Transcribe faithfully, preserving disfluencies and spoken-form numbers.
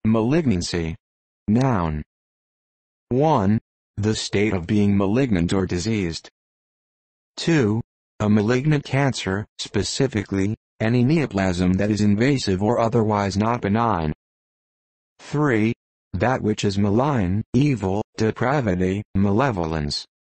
Malignancy. Noun. one. The state of being malignant or diseased. two. A malignant cancer, specifically, any neoplasm that is invasive or otherwise not benign. three. That which is malign, evil, depravity, malevolence.